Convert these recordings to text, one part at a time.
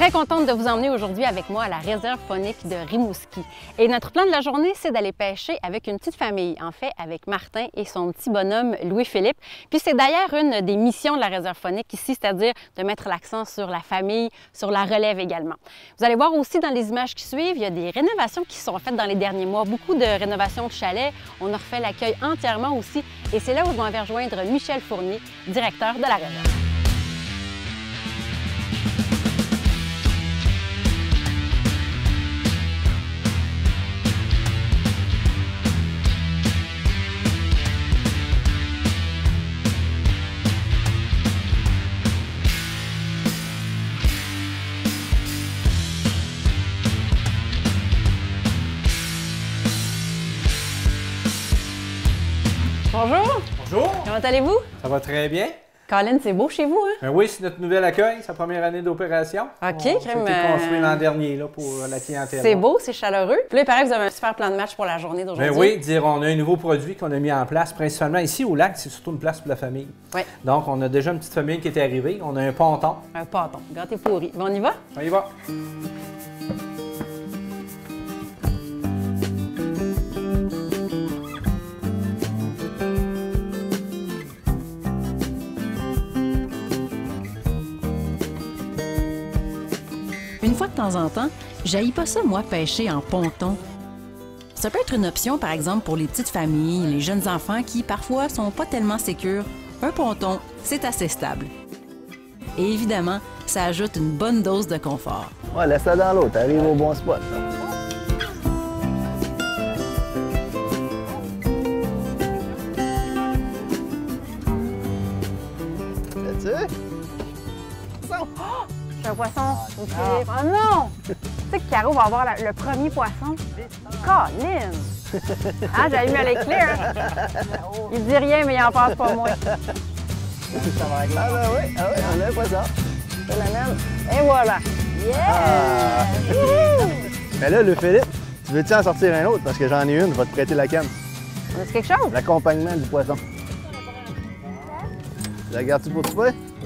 Très contente de vous emmener aujourd'hui avec moi à la réserve faunique de Rimouski. Et notre plan de la journée, c'est d'aller pêcher avec une petite famille, en fait avec Martin et son petit bonhomme Louis-Philippe. Puis c'est d'ailleurs une des missions de la réserve faunique ici, c'est-à-dire de mettre l'accent sur la famille, sur la relève également. Vous allez voir aussi dans les images qui suivent, il y a des rénovations qui sont faites dans les derniers mois, beaucoup de rénovations de chalets. On a refait l'accueil entièrement aussi et c'est là où je vais rejoindre Michel Fournier, directeur de la réserve. Bonjour! Bonjour! Comment allez-vous? Ça va très bien. Colin, c'est beau chez vous, hein? Ben oui, c'est notre nouvel accueil, sa première année d'opération. OK, C'était crème. construit l'an dernier là, pour la clientèle. C'est beau, c'est chaleureux. Puis là, il paraît que vous avez un super plan de match pour la journée d'aujourd'hui. Ben oui, on a un nouveau produit qu'on a mis en place, principalement ici au lac, c'est surtout une place pour la famille. Oui. Donc, on a déjà une petite famille qui est arrivée. On a un ponton. Un pâton, gâté pourri. Bon, on y va? On y va. Une fois de temps en temps, j'haïs pas ça, moi, pêcher en ponton. Ça peut être une option, par exemple, pour les petites familles, les jeunes enfants qui, parfois, sont pas tellement sécures. Un ponton, c'est assez stable. Et évidemment, ça ajoute une bonne dose de confort. Ouais, laisse ça dans l'eau, t'arrives au bon spot. Là-dessus? C'est un poisson. Oh non! Tu sais que Caro va avoir le premier poisson. Colin! Ah, j'avais mis à l'éclair. Il dit rien, mais il en passe pas moins. Ah ben oui, on a un poisson. Je l'amène. Et voilà! Yeah! Wouhou! Mais là, le Philippe, tu veux-tu en sortir un autre? Parce que j'en ai une, je vais te prêter la canne. On a quelque chose? L'accompagnement du poisson. La gardes-tu pour toi?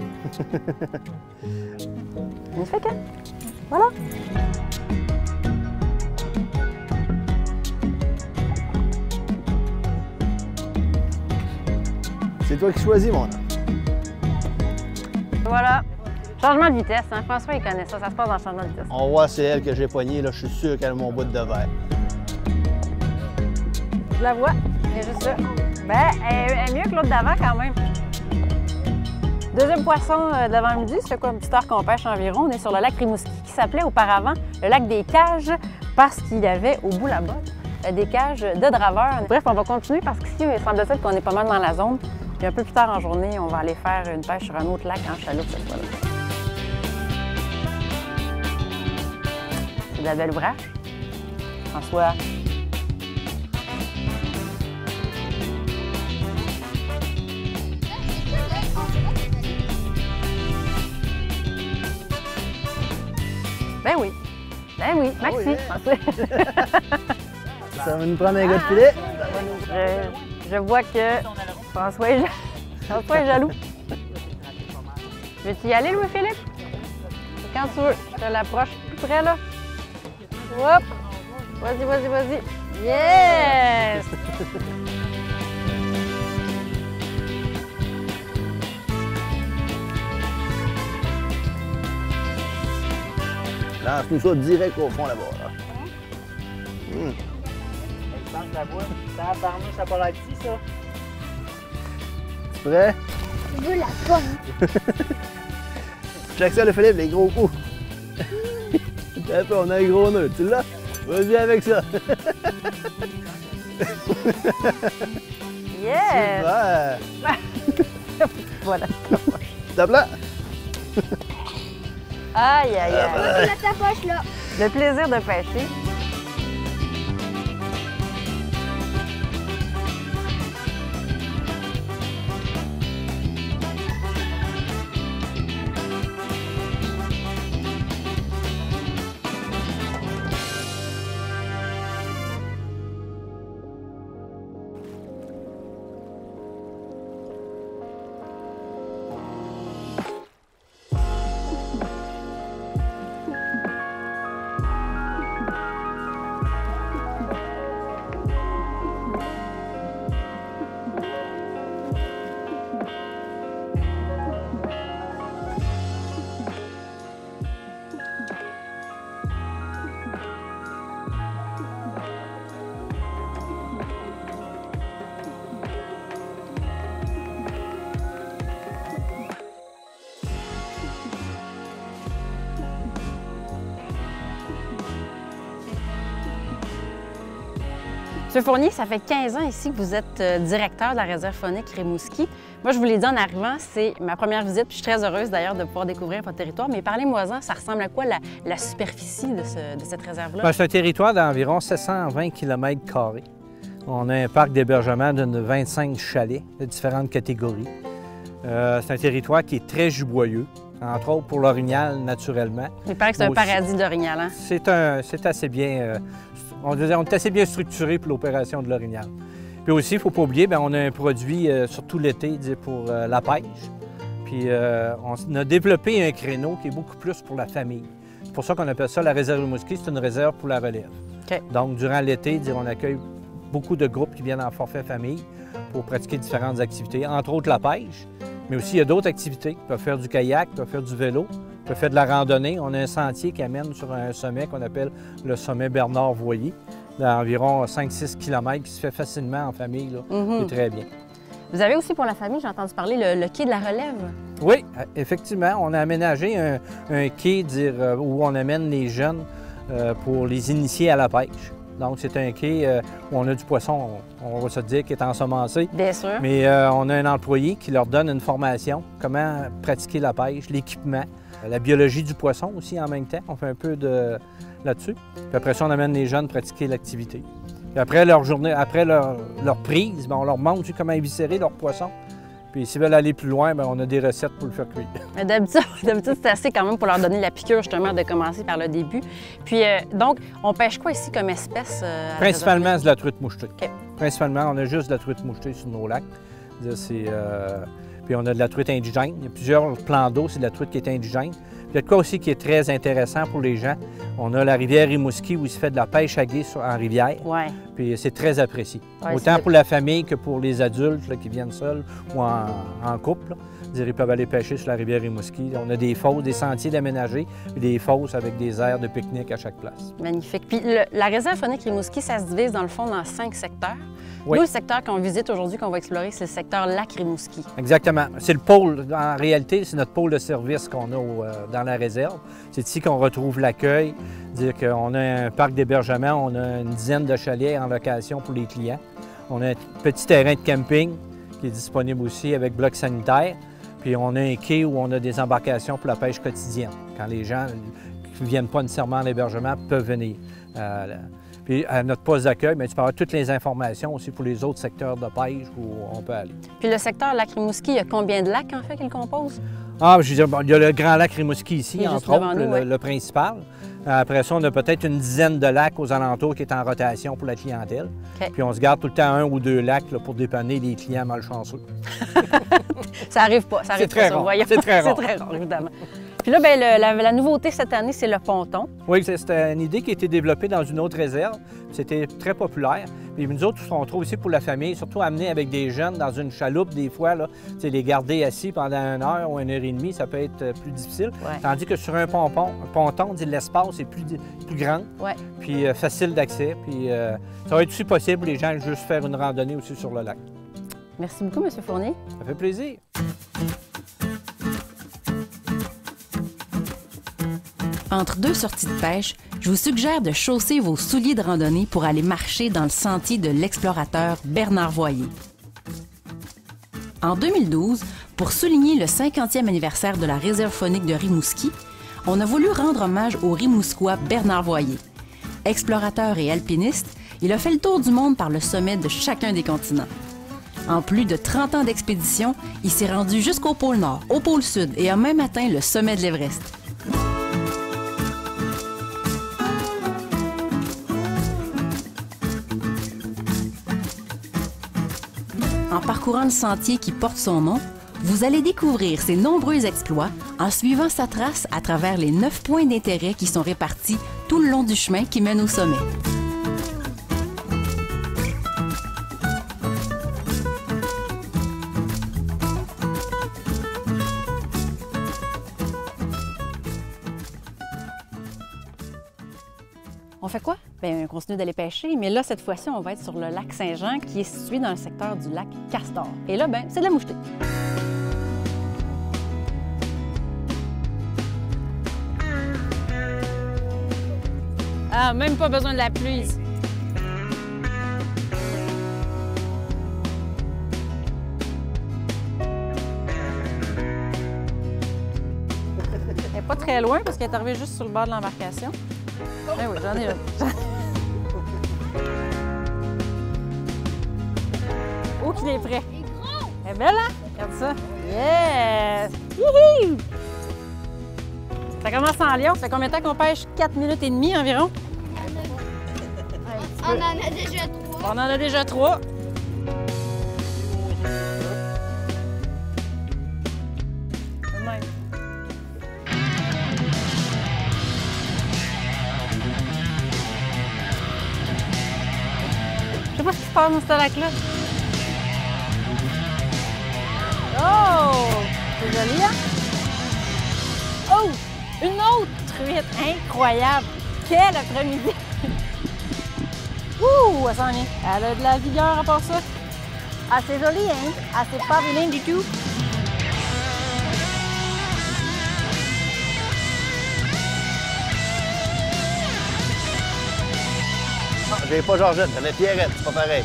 On se fait que. Voilà. C'est toi qui choisis, mon homme. Voilà. Changement de vitesse, hein? François, il connaît ça. Ça se passe dans le changement de vitesse. On voit, c'est elle que j'ai poignée, là. Je suis sûr qu'elle a mon bout de verre. Je la vois. Elle est juste là. Ben, elle est mieux que l'autre d'avant quand même. Deuxième poisson de l'avant-midi, c'est quoi, une petite heure qu'on pêche environ. On est sur le lac Rimouski qui s'appelait auparavant le lac des Cages parce qu'il y avait au bout là-bas des cages de draveurs. Bref, on va continuer parce qu'ici, il semble-t-il qu'on est pas mal dans la zone. Puis un peu plus tard en journée, on va aller faire une pêche sur un autre lac en chaloupe cette fois-là. C'est de la belle ouvrage. François. Ben oui. Ben oui, Maxi. Ça va nous prendre un gars de filet? Je vois que François est jaloux. Veux-tu y aller, Louis-Philippe? Quand tu veux. Je te l'approche plus près, là. Hop! Vas-y, vas-y, vas-y. Yes! Lance tout ça direct au fond là-bas. Là. Je pense que la boîte, ça part petit, ça. Tu prêt? Je veux la pomme. Check ça, le Philippe, les gros coups. On a un gros nœud, tu l'as? Vas-y avec ça. Yes! Super. Voilà. Tape là. Aïe, aïe, aïe. Mets ta poche là. Le plaisir de pêcher. Monsieur Fournier, ça fait 15 ans ici que vous êtes directeur de la réserve faunique Rimouski. Moi, je vous l'ai dit en arrivant, c'est ma première visite, puis je suis très heureuse d'ailleurs de pouvoir découvrir votre territoire. Mais parlez-moi-en, ça ressemble à quoi la superficie de cette réserve-là? Bien, c'est un territoire d'environ 720 km². On a un parc d'hébergement de 25 chalets de différentes catégories. C'est un territoire qui est très juboyeux, entre autres pour l'orignal naturellement. Il paraît que c'est un paradis d'orignal, hein? C'est assez bien... on est assez bien structuré pour l'opération de l'orignal. Puis aussi, il ne faut pas oublier, bien, on a un produit, surtout l'été, pour la pêche. Puis on a développé un créneau qui est beaucoup plus pour la famille. C'est pour ça qu'on appelle ça la réserve Rimouski, c'est une réserve pour la relève. Okay. Donc, durant l'été, on accueille beaucoup de groupes qui viennent en forfait famille pour pratiquer différentes activités, entre autres la pêche, mais aussi il y a d'autres activités. Ils peuvent faire du kayak, ils peuvent faire du vélo, ils peuvent faire de la randonnée. On a un sentier qui amène sur un sommet qu'on appelle le sommet Bernard-Voyer, d'environ 5-6 km, qui se fait facilement en famille. C'est très bien. Vous avez aussi pour la famille, j'ai entendu parler, le quai de la relève. Oui, effectivement. On a aménagé un quai où on amène les jeunes pour les initier à la pêche. Donc, c'est un quai où on a du poisson, on va se dire, qui est ensemencé. Bien sûr. Mais on a un employé qui leur donne une formation, comment pratiquer la pêche, l'équipement, la biologie du poisson aussi en même temps. On fait un peu là-dessus. Puis après ça, on amène les jeunes pratiquer l'activité. Puis après leur journée, après leur prise, bien, on leur montre comment éviscérer leur poisson. Puis s'ils veulent aller plus loin, bien, on a des recettes pour le faire cuire. D'habitude, c'est assez quand même pour leur donner la piqûre, justement, de commencer par le début. Puis, donc, on pêche quoi ici comme espèce? Principalement, c'est de la truite mouchetée. Okay. Principalement, on a juste de la truite mouchetée sur nos lacs. Puis on a de la truite indigène. Il y a plusieurs plans d'eau, c'est de la truite qui est indigène. Puis il y a de quoi aussi qui est très intéressant pour les gens. On a la rivière Rimouski où il se fait de la pêche à gué en rivière. Ouais. Puis c'est très apprécié. Ouais, autant pour la famille que pour les adultes là, qui viennent seuls ou en couple. Ils peuvent aller pêcher sur la rivière Rimouski. On a des fosses, des sentiers d'aménager, puis des fosses avec des aires de pique-nique à chaque place. Magnifique. Puis la réserve faunique Rimouski, ça se divise dans le fond dans 5 secteurs. Oui. Nous, le secteur qu'on visite aujourd'hui, qu'on va explorer, c'est le secteur lac Rimouski. Exactement. C'est le pôle, en réalité, c'est notre pôle de service qu'on a dans la réserve. C'est ici qu'on retrouve l'accueil, dire qu'on a un parc d'hébergement, on a une dizaine de chalets en location pour les clients. On a un petit terrain de camping qui est disponible aussi avec bloc sanitaire. Puis on a un quai où on a des embarcations pour la pêche quotidienne. Quand les gens qui ne viennent pas nécessairement à l'hébergement peuvent venir. Puis à notre poste d'accueil, tu peux avoir toutes les informations aussi pour les autres secteurs de pêche où on peut aller. Puis le secteur lac Rimouski, il y a combien de lacs en fait qu'il compose? Ah, je veux dire, il y a le grand lac Rimouski ici, entre autres, nous, le principal. Après ça, on a peut-être une dizaine de lacs aux alentours qui est en rotation pour la clientèle. Okay. Puis on se garde tout le temps 1 ou 2 lacs là, pour dépanner les clients malchanceux. Ça arrive pas, ça arrive pas. C'est très rare. C'est très rare, évidemment. Puis là, bien, la nouveauté cette année, c'est le ponton. Oui, c'était une idée qui a été développée dans une autre réserve. C'était très populaire. Puis nous autres, on trouve aussi pour la famille, surtout amener avec des jeunes dans une chaloupe, des fois, là, les garder assis pendant 1 heure ou 1 heure et demie, ça peut être plus difficile. Ouais. Tandis que sur un ponton, l'espace est plus grand, ouais. Puis facile d'accès. Puis ça va être aussi possible pour les gens de juste faire une randonnée aussi sur le lac. Merci beaucoup, M. Fournier. Ça fait plaisir. Entre 2 sorties de pêche, je vous suggère de chausser vos souliers de randonnée pour aller marcher dans le sentier de l'explorateur Bernard Voyer. En 2012, pour souligner le 50e anniversaire de la réserve faunique de Rimouski, on a voulu rendre hommage au Rimousquois Bernard Voyer. Explorateur et alpiniste, il a fait le tour du monde par le sommet de chacun des continents. En plus de 30 ans d'expédition, il s'est rendu jusqu'au pôle Nord, au pôle Sud et a même atteint le sommet de l'Everest. En parcourant le sentier qui porte son nom, vous allez découvrir ses nombreux exploits en suivant sa trace à travers les 9 points d'intérêt qui sont répartis tout le long du chemin qui mène au sommet. On fait quoi? Bien, on continue d'aller pêcher, mais là, cette fois-ci, on va être sur le lac Saint-Jean, qui est situé dans le secteur du lac Castor. Et là, bien, c'est de la mouchetée. Ah, même pas besoin de la pluie. pas très loin parce qu'elle est arrivée juste sur le bord de l'embarcation. Ben oui, j'en ai une. Oh, qu'il est prêt. Il est gros! Elle est belle, hein? Regarde ça. Yes! Youhou! Ça commence en lion. Ça fait combien de temps qu'on pêche? 4 minutes et demie environ? On en a déjà 3. On en a déjà 3. Je sais pas ce qui se passe dans ce lac-là. Oh! C'est joli, hein? Oh! Une autre truite incroyable! Quel après-midi! Ouh! Elle s'en vient. Elle a de la vigueur à part ça. Ah, c'est joli, hein? Ah, c'est pas vilain du tout. Non, j'ai pas Georgette, j'avais Pierrette, c'est pas pareil.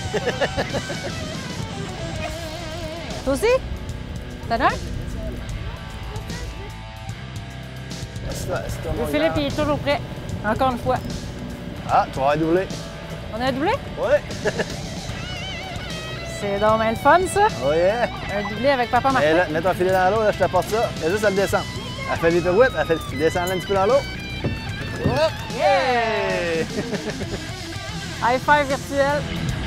Toi aussi? T'en as un? Philippe, il est toujours prêt. Encore une fois. Ah, tu vas avoir doublé. On a un doublé? Oui. C'est donc bien le fun, ça. Oh yeah. Un doublé avec papa Martin. Et là, mets ton filet dans l'eau, là, je t'apporte ça. Et juste à le descendre. Elle fait des pirouettes, elle fait descendre un petit peu dans l'eau. Hop! Yeah! High five virtuel.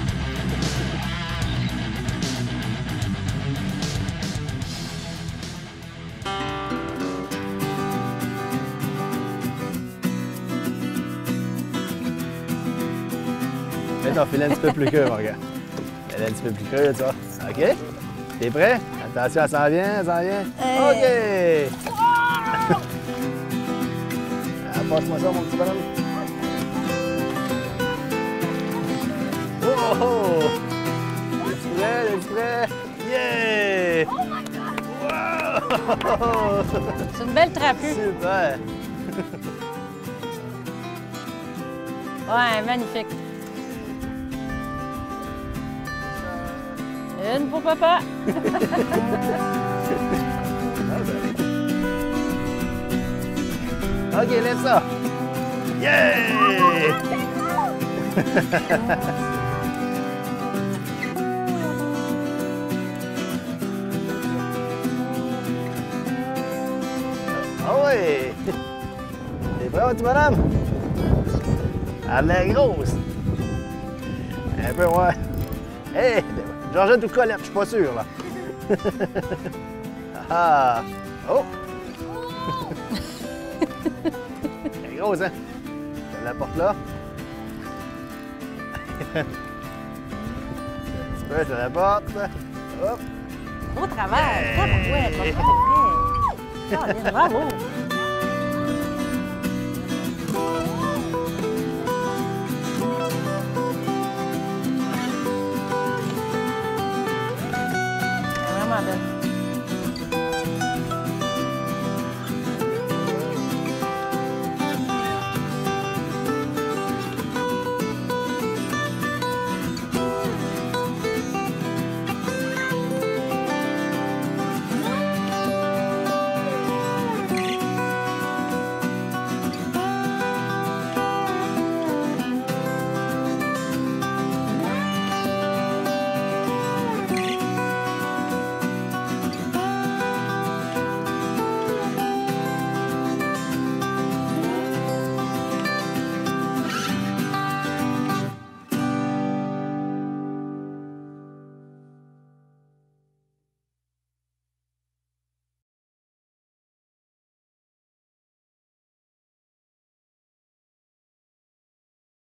Mets ton filet un petit peu plus creux, mon gars. Elle est un petit peu plus creux, tu vois. OK? T'es prêt? Attention, elle s'en vient, elle s'en vient. OK! Ah, passe-moi ça, mon petit bonhomme. Oh! Oh! Es-tu prêt? Es-tu prêt? Yeah! Oh my God! Wow! C'est une belle trapue. Super! Ouais, magnifique. Une pour papa. OK, lève ça! Yeah! Ah oui! T'es prêt, mon petit bonhomme? Elle est grosse! Un peu, ouais. Hé! Georgette ou Colette, je suis pas sûr, là. Ah! Oh! Elle est grosse, hein? Je l'apporte là. Un petit peu, je l'apporte. Hop! Beau travail. Tabarouette, ouais, Caroline, bravo. Vraiment belle.